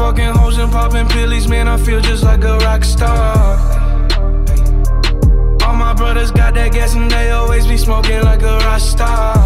fucking hoes and popping pillies, man, I feel just like a rock star. All my brothers got that gas and they always be smoking like a rock star.